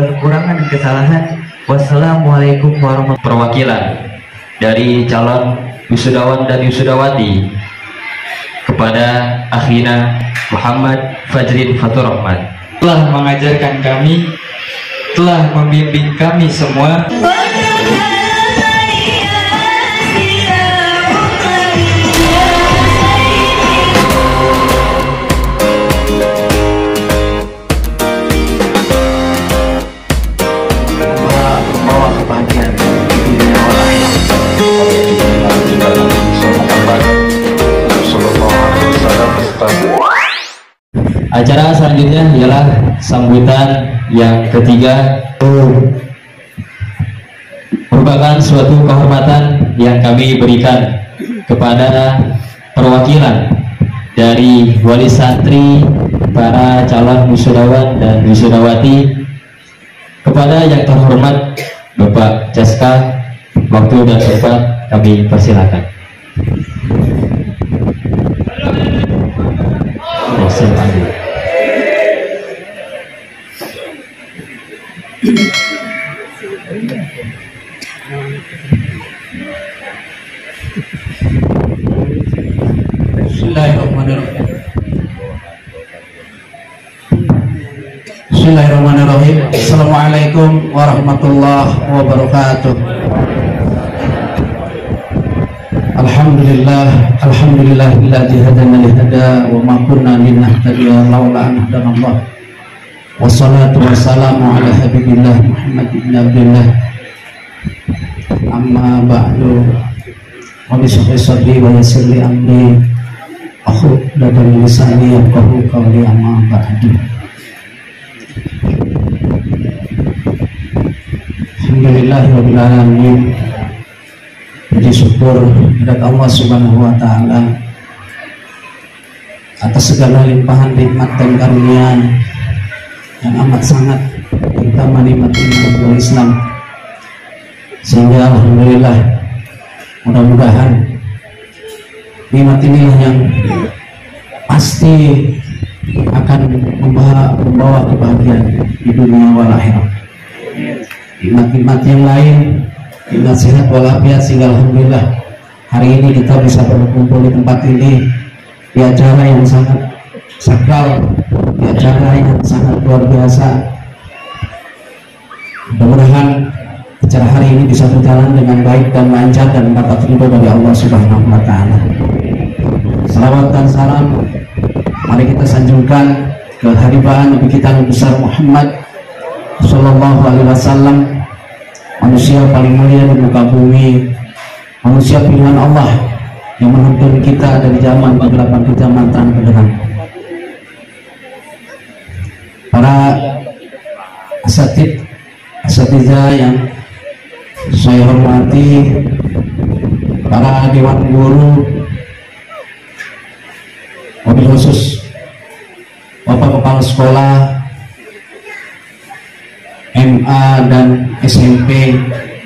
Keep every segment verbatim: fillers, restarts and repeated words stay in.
kekurangan dan kesalahan. Wassalamualaikum warahmatullahi wabarakatuh. Perwakilan dari calon wisudawan dan wisudawati kepada akhina Muhammad Fajrin Fatur Rahmat telah mengajarkan kami, telah membimbing kami semua. Acara selanjutnya ialah sambutan yang ketiga, merupakan suatu kehormatan yang kami berikan kepada perwakilan dari wali santri, para calon wisudawan dan wisudawati, kepada yang terhormat Bapak Jaska. Waktu dan tempat kami persilakan. Bismillahirrahmanirrahim. Bismillahirrahmanirrahim. Assalamualaikum warahmatullahi wabarakatuh. Alhamdulillah, alhamdulillahilladzi hadana li hada wa ma kunna linahtadiya laula an hadanallah. Wassalatu wassalamu ala habibillah Muhammad ibn Abdullah. Amma ba'du. Wa bismillah sadri wa yassir li amri. Akhu dadan lisani yafqahu qawli amma ba'du. Alhamdulillahirabbil alamin. Puji syukur kepada Allah Subhanahu wa taala atas segala limpahan nikmat dan karunia yang amat sangat, terutama nikmat iman Islam, sehingga alhamdulillah, mudah-mudahan nikmat inilah yang pasti akan membawa, membawa kebahagiaan di dunia wal akhirat. Nikmat-nikmat yang lain, nikmat sehat walafiat, sehingga alhamdulillah hari ini kita bisa berkumpul di tempat ini di acara yang sangat sakral, di acara yang sangat luar biasa. Mudah-mudahan acara hari ini bisa berjalan dengan baik dan lancar dan dapat ridho dari Allah Subhanahu wa taala. Salawat dan salam mari kita sanjungkan ke haribaan Nabi kita Nabi besar Muhammad sallallahu alaihi wasallam, manusia paling mulia di muka bumi, manusia pilihan Allah yang menuntun kita dari zaman kegelapan ke zaman terang benderang. Para asatid, asatidzah yang saya hormati, para dewan guru, wabil khusus Bapak Kepala Sekolah M A dan S M P,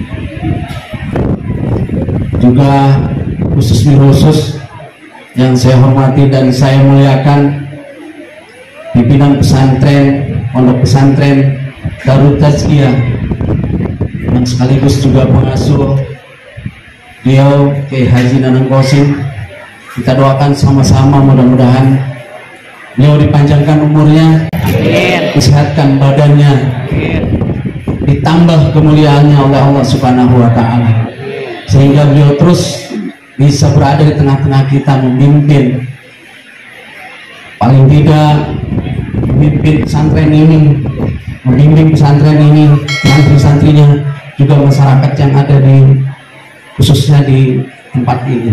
juga khusus khusus yang saya hormati dan saya muliakan pimpinan pesantren, pondok pesantren Darut Tazkiyah yang sekaligus juga pengasuh beliau Kiai Haji Nanang Qasim. Kita doakan sama-sama, mudah-mudahan beliau dipanjangkan umurnya, disehatkan badannya, ditambah kemuliaannya oleh Allah Subhanahu wa taala, sehingga beliau terus bisa berada di tengah-tengah kita, memimpin, paling tidak memimpin pesantren ini, membimbing pesantren ini, santri-santrinya, juga masyarakat yang ada di khususnya di tempat ini.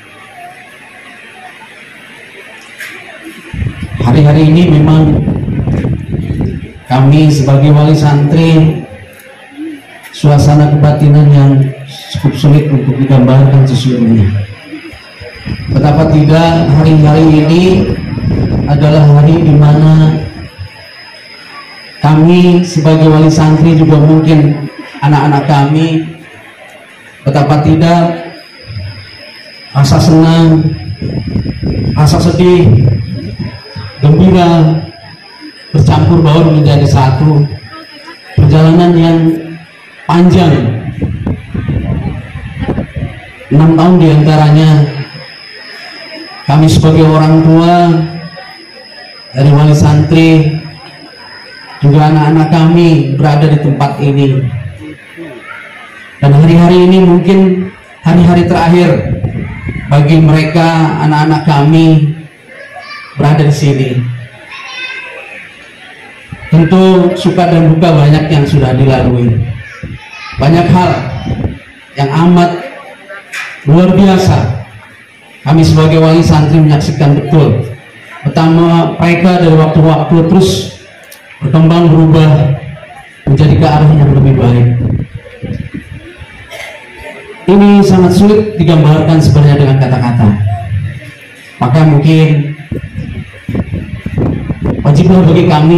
Hari-hari ini memang kami sebagai wali santri, suasana kebatinan yang cukup sulit untuk digambarkan sesungguhnya. Betapa tidak, hari-hari ini adalah hari di mana kami sebagai wali santri, juga mungkin anak-anak kami, betapa tidak rasa senang, rasa sedih, gembira bercampur baur menjadi satu, perjalanan yang panjang, enam tahun diantaranya kami sebagai orang tua dari wali santri, juga anak-anak kami berada di tempat ini. Dan hari-hari ini mungkin hari-hari terakhir bagi mereka, anak-anak kami berada di sini. Tentu suka dan duka banyak yang sudah dilalui, banyak hal yang amat luar biasa. Kami sebagai wali santri menyaksikan betul pertama mereka dari waktu-waktu terus berkembang, berubah menjadi ke arah yang lebih baik. Ini sangat sulit digambarkan sebenarnya dengan kata-kata. Maka mungkin wajiblah bagi kami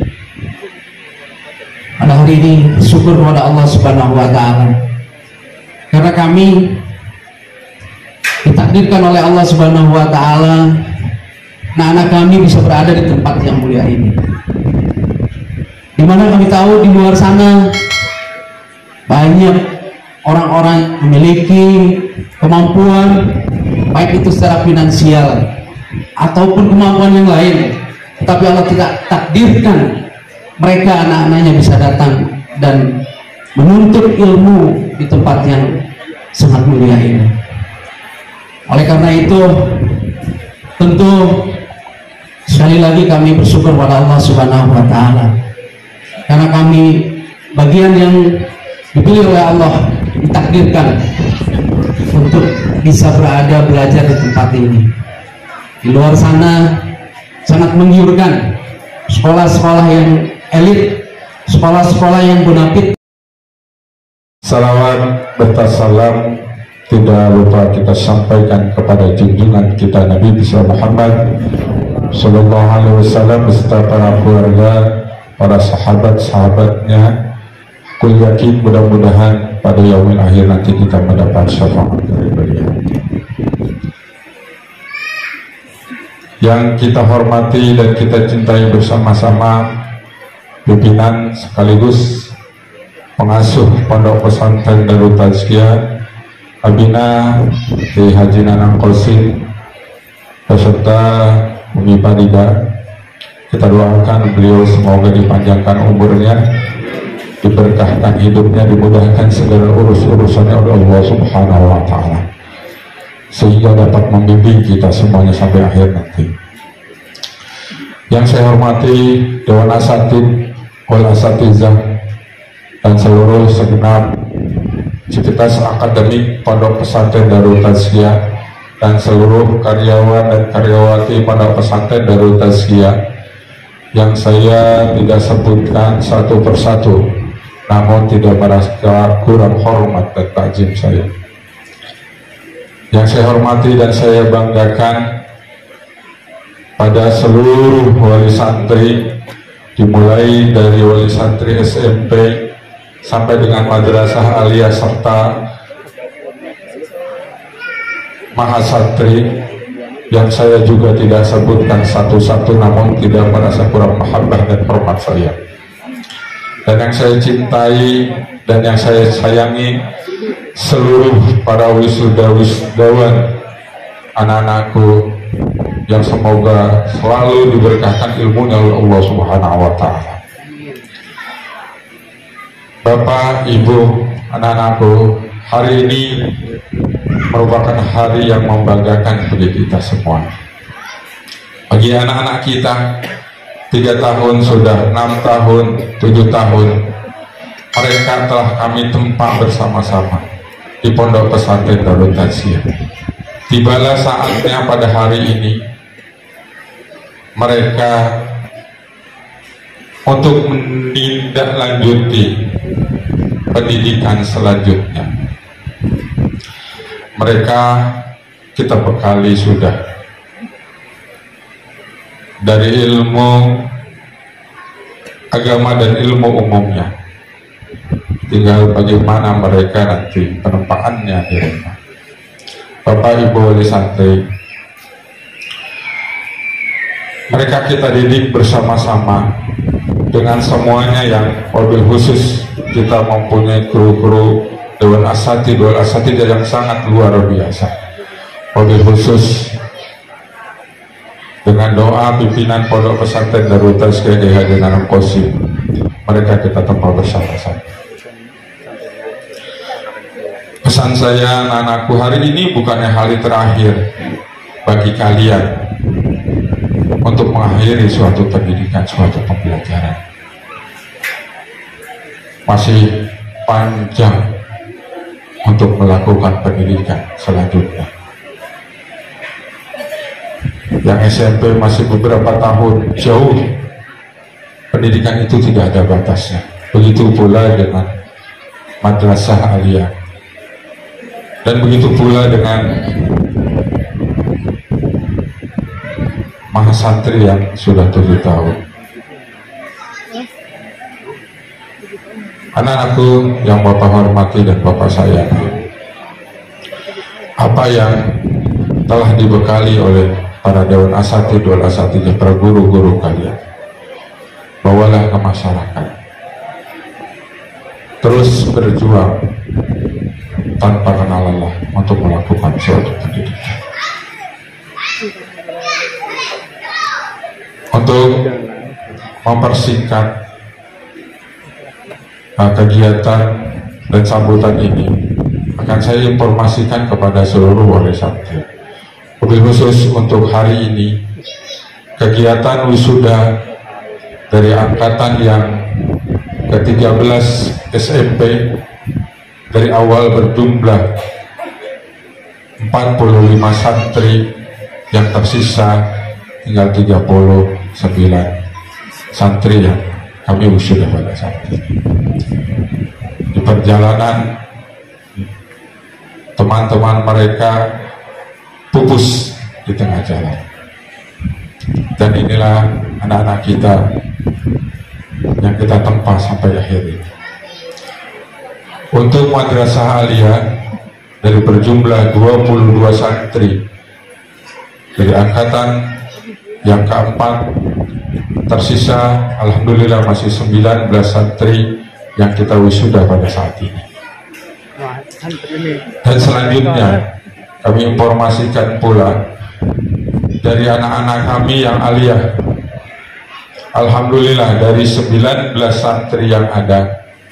pada hari ini bersyukur kepada Allah Subhanahu wa Ta'ala, karena kami ditakdirkan oleh Allah Subhanahu wa Ta'ala, anak-anak kami bisa berada di tempat yang mulia ini, dimana kami tahu di luar sana banyak orang-orang memiliki kemampuan, baik itu secara finansial ataupun kemampuan yang lain, tetapi Allah tidak takdirkan mereka anak-anaknya bisa datang dan menuntut ilmu di tempat yang sangat mulia ini. Oleh karena itu, tentu sekali lagi kami bersyukur pada Allah Subhanahu wa Ta'ala, karena kami bagian yang dipilih oleh Allah, ditakdirkan untuk bisa berada belajar di tempat ini. Di luar sana sangat menggiurkan, sekolah-sekolah yang elit, sekolah-sekolah yang bonafit. Salawat bertasalam tidak lupa kita sampaikan kepada junjungan kita Nabi besar Muhammad Sallallahu Alaihi Wasallam beserta para keluarga, para sahabat-sahabatnya. Aku yakin mudah-mudahan pada yaumil akhir nanti kita mendapat syafaat dari beliau. Yang kita hormati dan kita cintai bersama-sama pimpinan sekaligus pengasuh Pondok Pesantren Darut Tazkiyah Abina Kiai Haji Nanang Qasim beserta Umi Parida. Kita doakan beliau semoga dipanjangkan umurnya, diberkahkan hidupnya, dimudahkan segala urus-urusannya oleh Allah Subhanahu wa Ta'ala, sehingga dapat membimbing kita semuanya sampai akhir nanti. Yang saya hormati Dewan Asatid, Wal Asatizah, dan seluruh segenap Civitas Akademik Pondok Pesantren Darut Tazkiyah, dan seluruh karyawan dan karyawati Pondok Pesantren Darut Tazkiyah yang saya tidak sebutkan satu persatu, namun tidak merasa kurang hormat dan takjim saya. Yang saya hormati dan saya banggakan pada seluruh wali santri, dimulai dari wali santri S M P sampai dengan madrasah aliyah serta mahasantri, yang saya juga tidak sebutkan satu-satu, namun tidak merasa kurang mahabbah dan hormat saya. Dan yang saya cintai dan yang saya sayangi, seluruh para wisuda-wisudawan, anak-anakku yang semoga selalu diberkahkan ilmunya oleh Allah Subhanahu wa Ta'ala. Bapak, Ibu, anak-anakku, hari ini merupakan hari yang membanggakan bagi kita semua. Bagi anak-anak kita, tiga tahun sudah, enam tahun, tujuh tahun, mereka telah kami tempa bersama-sama di Pondok Pesantren Darut Tazkiyah. Tibalah saatnya pada hari ini mereka untuk menindaklanjuti pendidikan selanjutnya. Mereka kita bekali sudah dari ilmu agama dan ilmu umumnya, tinggal bagaimana mereka nanti penempaannya di rumah. Bapak Ibu wali santri, mereka kita didik bersama-sama dengan semuanya yang wabil khusus kita mempunyai kru-kru Dewan Asatidz Dewan Asatidz yang sangat luar biasa. Wabil khusus dengan doa pimpinan Pondok Pesantren Darut Tazkiyah Kiai Haji Nanang Qasim, mereka kita tempa bersama-sama. Pesan saya anak-anakku hari ini bukannya hari terakhir bagi kalian untuk mengakhiri suatu pendidikan, suatu pembelajaran. Masih panjang untuk melakukan pendidikan selanjutnya. Yang S M P masih beberapa tahun jauh, pendidikan itu tidak ada batasnya. Begitu pula dengan madrasah aliyah, dan begitu pula dengan mahasantri yang sudah tujuh tahun. Anak-anakku yang Bapak hormati dan Bapak sayangi, apa yang telah dibekali oleh para Dewan Asatidz Dewan Asatidz, para guru-guru kalian, bawalah ke masyarakat. Terus berjuang tanpa kenal lelah untuk melakukan suatu pendidikan. Untuk mempersingkat uh, kegiatan dan sambutan ini, akan saya informasikan kepada seluruh wali santri. Lebih khusus untuk hari ini, kegiatan wisuda dari angkatan yang ke tiga belas S M P dari awal berjumlah empat puluh lima santri, yang tersisa tinggal tiga puluh sembilan santri yang kami wisuda pada saat ini. Di perjalanan teman-teman mereka pupus di tengah jalan, dan inilah anak-anak kita yang kita tempa sampai akhir ini. Untuk madrasah aliyah dari berjumlah dua puluh dua santri dari angkatan yang keempat, tersisa alhamdulillah masih sembilan belas santri yang kita wisuda pada saat ini. Dan selanjutnya kami informasikan pula dari anak-anak kami yang aliyah, alhamdulillah dari sembilan belas santri yang ada,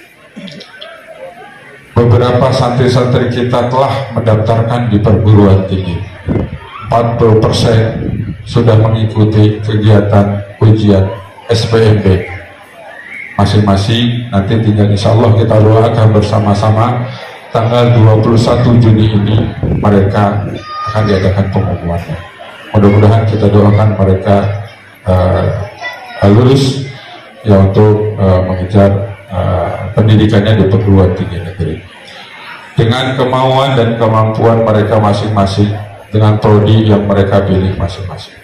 beberapa santri-santri kita telah mendaftarkan di perguruan tinggi. empat puluh persen sudah mengikuti kegiatan ujian S P M B masing-masing. Nanti tinggal insya Allah kita doakan bersama-sama tanggal dua puluh satu Juni ini mereka akan diadakan pengumumannya. Mudah-mudahan kita doakan mereka uh, lulus ya untuk uh, mengejar uh, pendidikannya di perguruan tinggi negeri dengan kemauan dan kemampuan mereka masing-masing, dengan prodi yang mereka pilih masing-masing.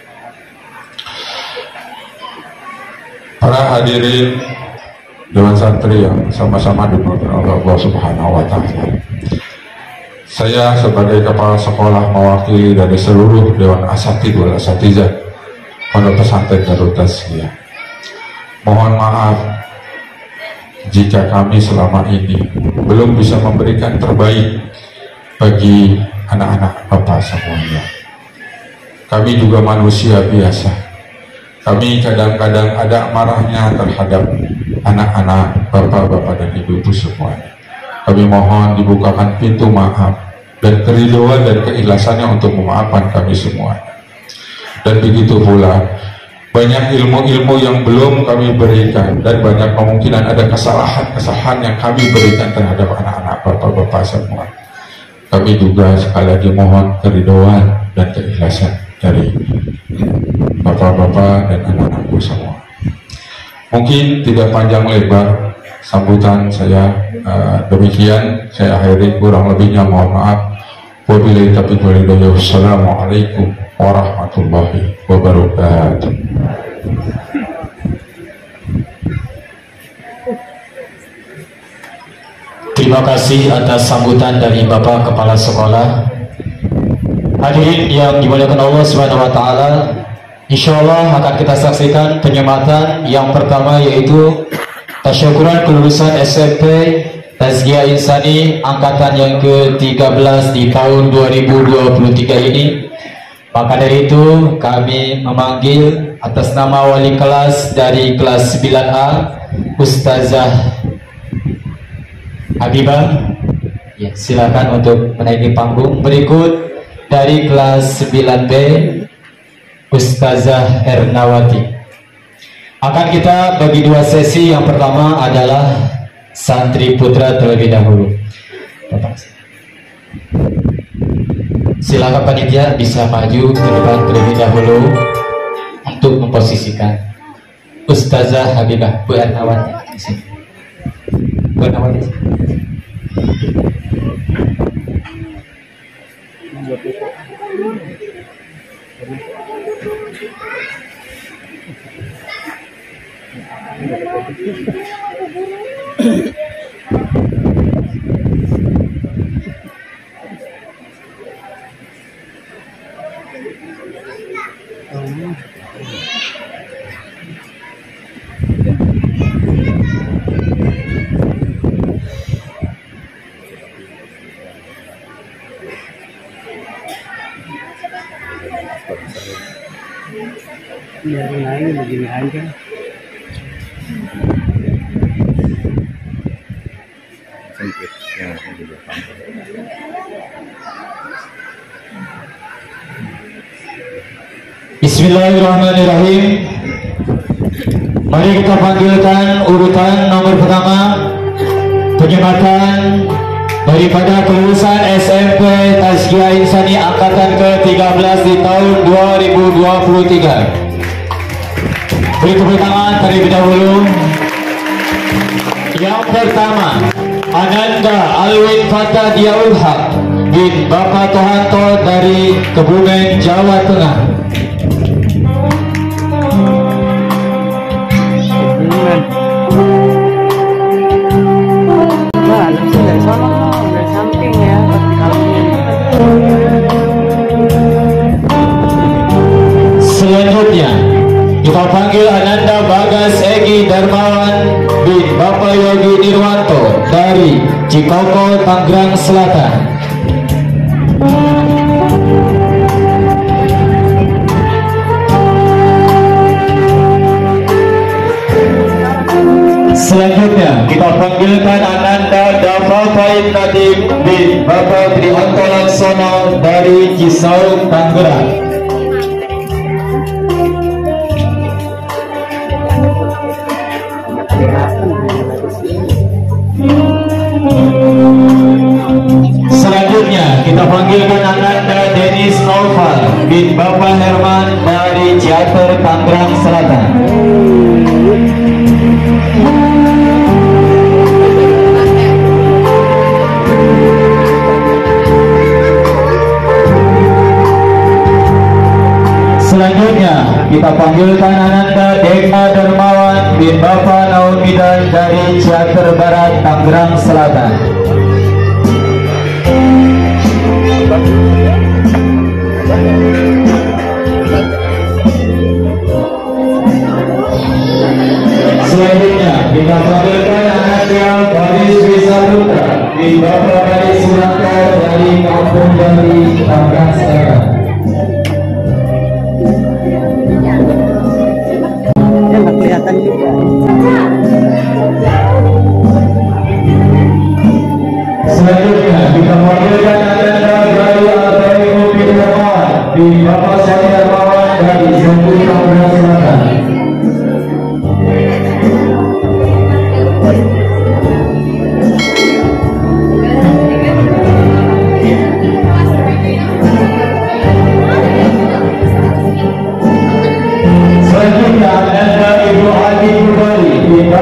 Para hadirin Dewan Santri yang sama-sama dimuliakan Allah Subhanahu wa Ta'ala, saya sebagai kepala sekolah mewakili dari seluruh Dewan Asatidz Dewan Asatidzah Pondok Pesantren Darut Tazkiyah, mohon maaf jika kami selama ini belum bisa memberikan terbaik bagi anak-anak Bapak semuanya. Kami juga manusia biasa. Kami kadang-kadang ada marahnya terhadap anak-anak Bapak-bapak dan Ibu-ibu semuanya. Kami mohon dibukakan pintu maaf dan keridhaan dan keikhlasannya untuk memaafkan kami semuanya. Dan begitu pula banyak ilmu-ilmu yang belum kami berikan, dan banyak kemungkinan ada kesalahan-kesalahan yang kami berikan terhadap anak-anak Bapak-bapak semua. Kami juga sekali lagi mohon keridhaan dan keikhlasan dari Bapak-bapak dan anak-anakku semua. Mungkin tidak panjang lebar sambutan saya, uh, demikian saya akhiri, kurang lebihnya mohon maaf. Wabillahi taufiq wal hidayah. Wassalamualaikum warahmatullahi wabarakatuh. Terima kasih atas sambutan dari Bapak Kepala Sekolah. Hadirin yang dimuliakan Allah Subhanahu wa Ta'ala, Insya Allah akan kita saksikan penyematan yang pertama, yaitu tasyukuran kelulusan S M P Tazkiyah Insani angkatan yang ke tiga belas di tahun dua ribu dua puluh tiga ini. Maka dari itu kami memanggil atas nama wali kelas dari kelas sembilan A, Ustazah Habibah. Ya, silakan untuk menaiki panggung. Berikut dari kelas sembilan B, Ustazah Ernawati. Akan kita bagi dua sesi. Yang pertama adalah santri putra terlebih dahulu. Silakan panitia bisa maju ke depan terlebih dahulu untuk memposisikan Ustazah Habibah, Bu Ernawati. Bu Ernawati. Biarin aja begini aja. Bismillahirrahmanirrahim. Mari kita panggilkan urutan nomor pertama penyematan daripada kelulusan S M P Tazkiyah Insani angkatan ke tiga belas di tahun dua ribu dua puluh tiga. Beri tepuk tangan terlebih dahulu. Yang pertama, Ananda Alwin Fatah Diaul Haq bin Bapak Tohanto dari Kebumen, Jawa Tengah. Selanjutnya kita panggil Ananda Bagas Egi Darmawan bin Bapak Yogi Nirwanto dari Cikoko, Tangerang Selatan. Selanjutnya kita panggilkan Ananda Dafa Faid Nadim bin Bapak Trihanto Laksono dari Cisauk, Tangerang. Selanjutnya kita panggilkan Ananda Denis Noval bin Bapak Herman dari Ciater, Tangerang Selatan. Selanjutnya kita panggilkan Ananda Deka Dermawan bin Bapak Naun Bidan dari Ciater Barat, Tangerang Selatan. Selanjutnya kita panggilkan Ananda Baris Wisaputra bin Bapak Baris Suraka dari Kampung Jati, Tangerang Selatan. Kelihatan juga. Selanjutnya kita panggilkan Ananda Gayu Ataimu bin Rahman bin Bapak Sani Darmawan dari Sumbu, Tangerang Selatan. Selanjutnya Ananda Ibu Hadi Kubali bin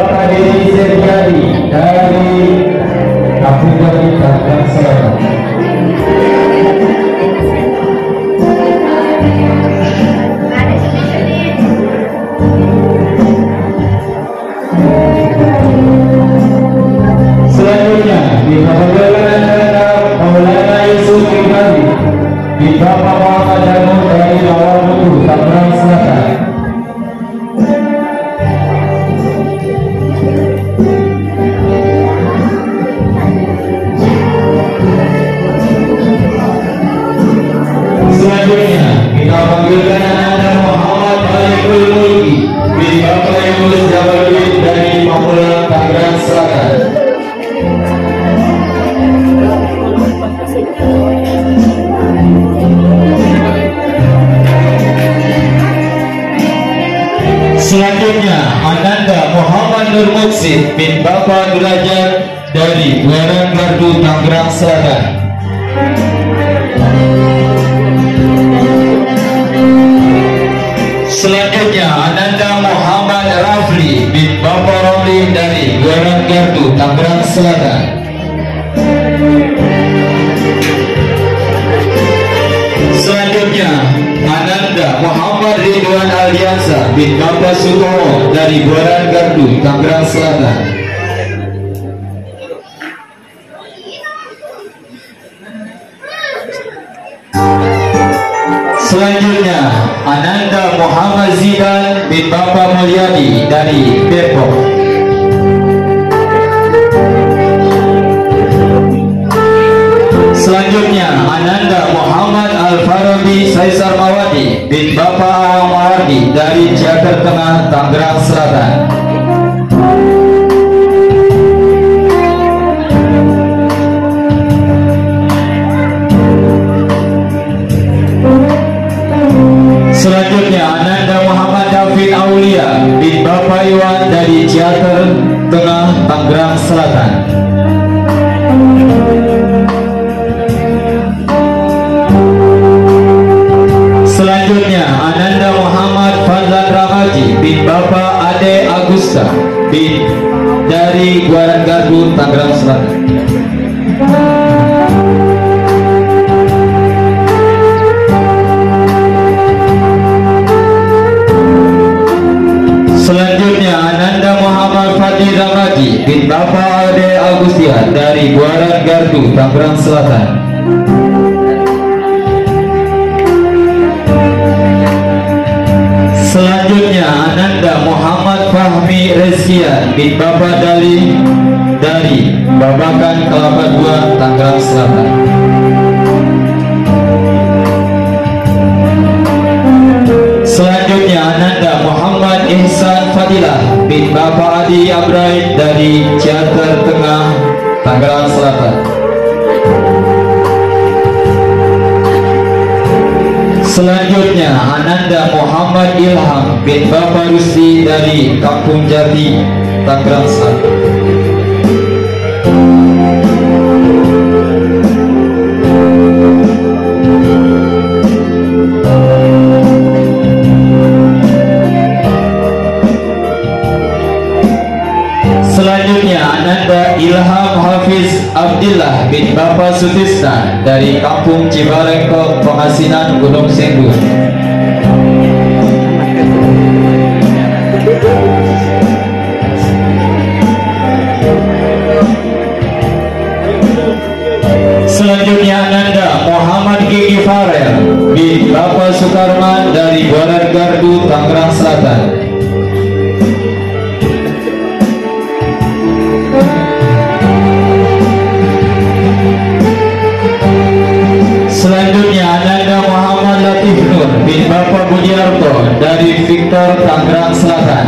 Mursid bin Bapak Derajat dari Buaran Gardu Tangerang Selatan. Selanjutnya Ananda Muhammad Rafli bin Bapak Romli dari Buaran Gardu Tangerang Selatan. Selanjutnya Ananda Muhammad Ridwan Aliansa bin Bapak Sutomo dari Buaran Gardu Tangerang Selatan. Selanjutnya Ananda Muhammad Zidan bin Bapak Mulyadi dari Depok. Selanjutnya Ananda Muhammad Al-Farabi Saisar Mawadi bin Bapak Awang Mawadi dari Ciater Tengah, Tangerang Selatan. Selanjutnya Ananda Muhammad David Aulia bin Bapak Iwan dari Ciater Tengah, Tangerang Selatan. Selanjutnya Ananda Muhammad Fadlan Ramaji bin Bapak Ade Agusta bin dari Buaran Gardu Tangerang Selatan. Selanjutnya Ananda Muhammad Fadli Ramaji bin Bapak Ade Agustian dari Buaran Gardu Tangerang Selatan. Selanjutnya Ananda Muhammad Fahmi Rezian bin Bapak Dali dari Babakan Kelapa Dua, Tangerang Selatan. Selanjutnya Ananda Muhammad Ihsan Fadilah bin Bapak Adi Abraim dari Ciater Tengah, Tangerang Selatan. Selanjutnya Ananda Muhammad Ilham bin Bapak Rusti dari Kampung Jati, Tangerang Selatan. Selanjutnya Ananda Ilham Hafiz Abdillah bin Bapak Sutisna dari Kampung Cibarengkok, Pengasinan, Gunung Sindur. Selanjutnya Ananda Muhammad Gigi Farel bin Bapak Sukarman dari Buaran Gardu, Tangerang Selatan. Selanjutnya Ananda Muhammad Latif Nur bin Bapak Budiarto dari Victor, Tangerang Selatan.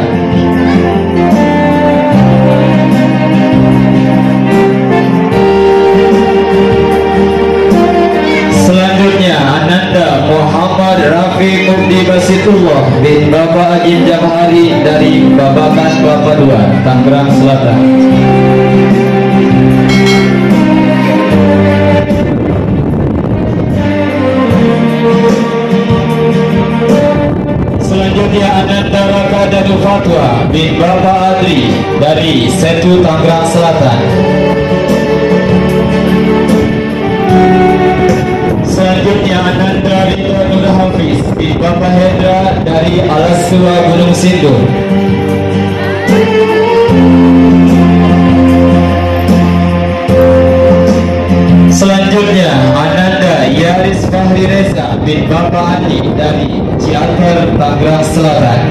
Selanjutnya Ananda Muhammad Rafi Mubdi Basitullah bin Bapak Ajin Jamhari dari Babakan Kelapa Dua, Tangerang Selatan. Selanjutnya Ananda Raka Danu Fatwa bin Bapak Adri dari Setu, Tangerang Selatan. Selanjutnya Ananda Rita Nur Hafiz bin Bapak Hendra dari Alas Tua, Gunung Sindur. Selanjutnya Ananda Yaris Fahri Reza bin Bapak Andi dari Ciater, Tangerang Selatan.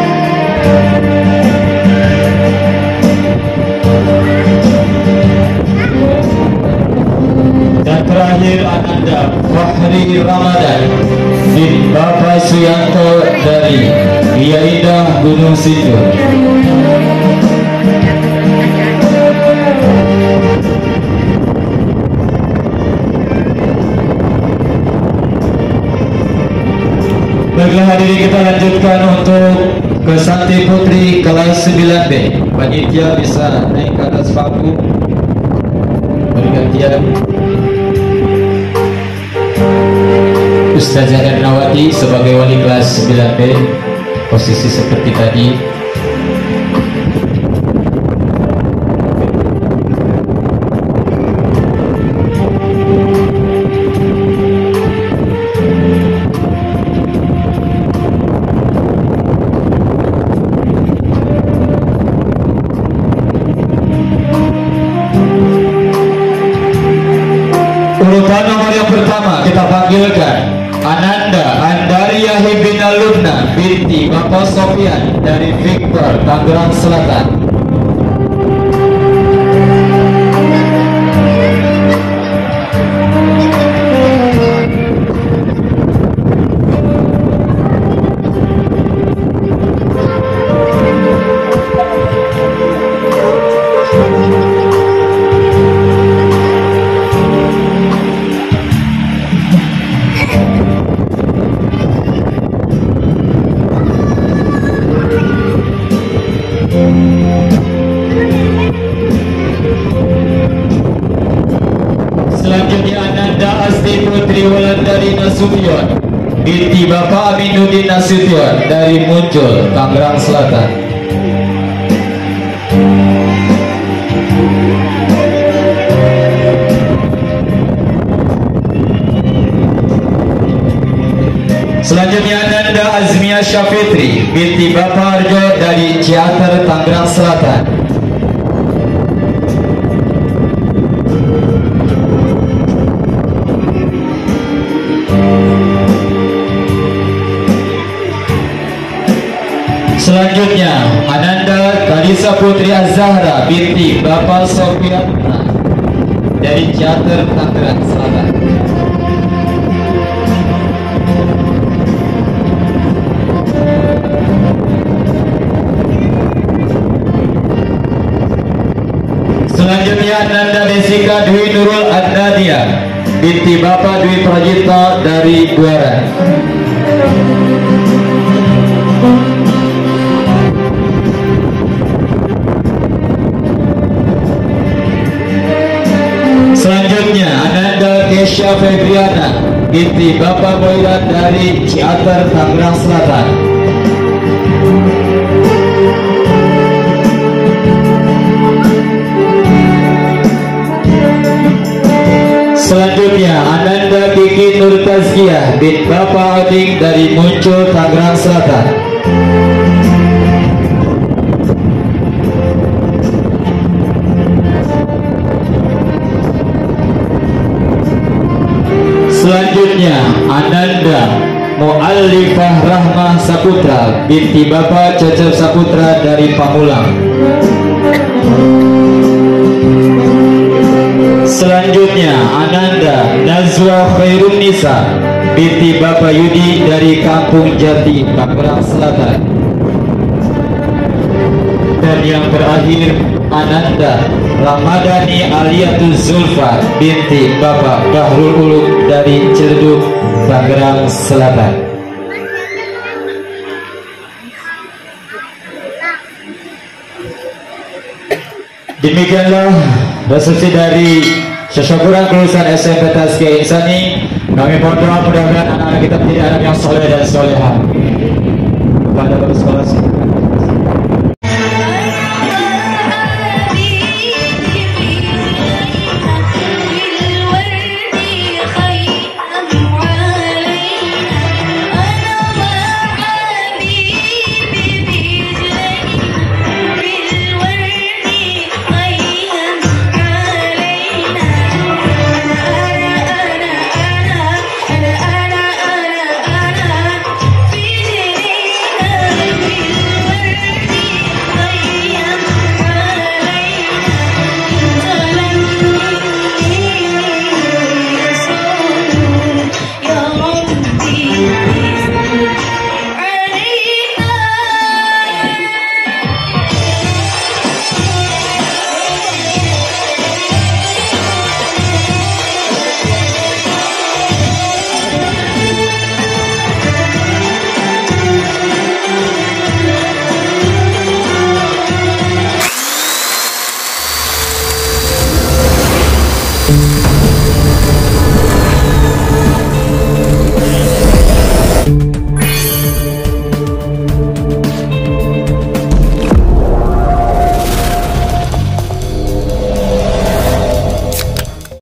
Dan terakhir Ananda Fahri Ramadan bin Bapak Suyanto dari Ria Indah, Gunung Sindur. Baiklah hadirin, kita lanjutkan untuk Kesanti Putri kelas sembilan B. Panitia bisa naik ke atas panggung bergantian. Ustazah Ernawati sebagai wali kelas sembilan B, posisi seperti tadi. Urutan nomor yang pertama kita panggilkan Ananda Andaria Hibina Lubna binti Bapak Sofian dari Victor, Tangerang Selatan. Selanjutnya Ananda Asti Putri Wulandari Nasution binti Bapak Aminuddin Nasution dari Muncul, Tangerang Selatan. Selanjutnya Ananda Azmia Syafitri binti Bapak Arjo dari Ciater, Tangerang Selatan. Selanjutnya Ananda Kalisa Putri Azahra binti Bapak Sofian dari Ciater, Tangerang Selatan. Selanjutnya Ananda Desika Dwi Nurul Adnadia binti Bapak Dwi Prajito dari Buaran. Selanjutnya Ananda Kesha Febriana binti Bapak Boyran dari Ciater, Tangerang Selatan. Selanjutnya Ananda Kiki Nur Tazkiyah binti Bapak Oding dari Muncul, Tangerang Selatan. Selanjutnya Ananda Mu'allifah Rahmah Saputra binti Bapak Cecep Saputra dari Pamulang. Selanjutnya Ananda Nazwa Khairun Nisa binti Bapak Yudi dari Kampung Jati, Tangerang Selatan. Dan yang terakhir Ananda Ramadhani Aliatul Zulfa binti Bapak Bahrul Ulum dari Ciledug, Tangerang Selatan. Demikianlah resepsi dari syukuran kelulusan S M P Tazkiyah Insani. Kami mohon doa mudah-mudahan anak-anak kita menjadi anak yang soleh dan solehah. Pada bersekolah sih. Be Thank you.